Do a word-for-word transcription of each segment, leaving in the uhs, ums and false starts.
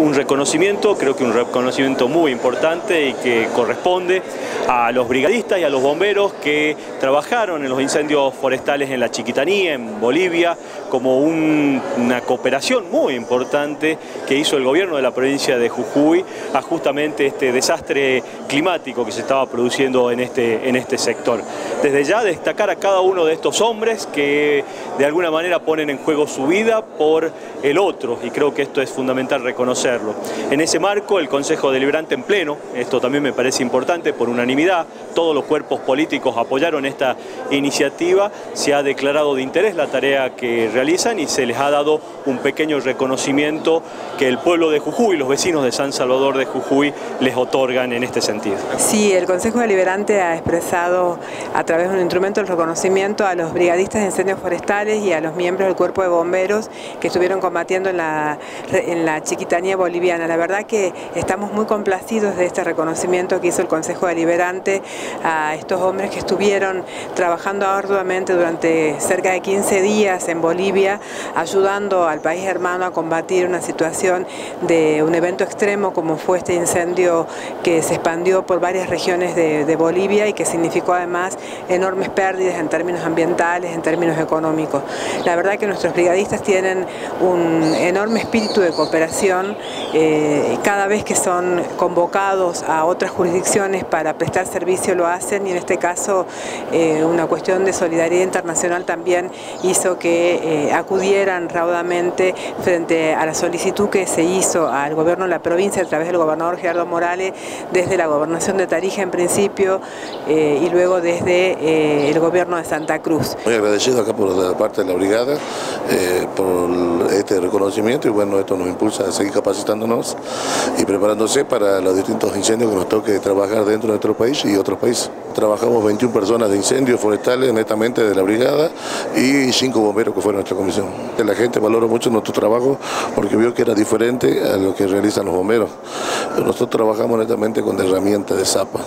un reconocimiento, creo que un reconocimiento muy importante y que corresponde a los brigadistas y a los bomberos que trabajaron en los incendios forestales en la Chiquitanía, en Bolivia, como un, una cooperación muy importante que hizo el gobierno de la provincia de Jujuy a justamente este desastre climático que se estaba produciendo en este, en este sector. Desde ya destacar a cada uno de estos hombres que de alguna manera ponen en juego su vida por el otro, y creo que esto es fundamental reconocerlo. En ese marco, el Consejo Deliberante en pleno, esto también me parece importante, por unanimidad, todos los cuerpos políticos apoyaron esta iniciativa, se ha declarado de interés la tarea que realizan y se les ha dado un pequeño reconocimiento que el pueblo de Jujuy, los vecinos de San Salvador de Jujuy, les otorgan en este sentido. Sí, el Consejo Deliberante ha expresado a través de un instrumento el reconocimiento a los brigadistas de incendios forestales y a los miembros del cuerpo de bomberos que estuvieron combatiendo en la, en la Chiquitanía boliviana. La verdad que estamos muy complacidos de este reconocimiento que hizo el Consejo Deliberante a estos hombres que estuvieron trabajando arduamente durante cerca de quince días en Bolivia, ayudando al país hermano a combatir una situación de un evento extremo como fue este incendio que se expandió por varias regiones de, de Bolivia y que significó además enormes pérdidas en términos ambientales, en términos económicos. La verdad que nuestros brigadistas tienen un enorme espíritu de cooperación, eh, cada vez que son convocados a otras jurisdicciones para prestar servicio lo hacen, y en este caso eh, una cuestión de solidaridad internacional también hizo que eh, acudieran raudamente frente a la solicitud que se hizo al gobierno de la provincia a través del gobernador Gerardo Morales, desde la gobernación de Tarija en principio eh, y luego desde eh, el gobierno de Santa Cruz. Muy agradecido acá por la parte de la brigada eh, por este reconocimiento, y bueno, esto nos impulsa a seguir capacitándonos y preparándose para los distintos incendios que nos toque trabajar dentro de nuestro país y otros países. Trabajamos veintiuna personas de incendios forestales netamente de la brigada y cinco bomberos que fueron nuestra comisión. La gente valora mucho nuestro trabajo porque vio que era diferente a lo que realizan los bomberos. Nosotros trabajamos netamente con herramientas de zapa.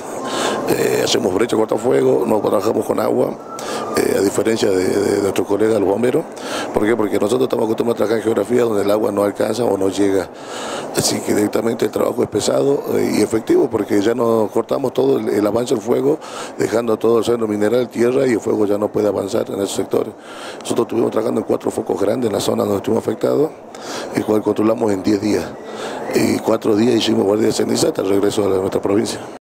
Eh, hacemos brecha cortafuego, no trabajamos con agua, eh, a diferencia de, de nuestros colegas los bomberos. ¿Por qué? Porque nosotros estamos acostumbrados a trabajar en geografía donde el agua no alcanza o no llega. Así que directamente el trabajo es pesado eh, y efectivo, porque ya nos cortamos todo el, el avance del fuego, dejando todo el suelo mineral, tierra, y el fuego ya no puede avanzar en esos sectores. Nosotros estuvimos trabajando en cuatro focos grandes en la zona donde estuvimos afectados, el cual controlamos en diez días. Y cuatro días hicimos guardia de ceniza hasta el regreso a nuestra provincia.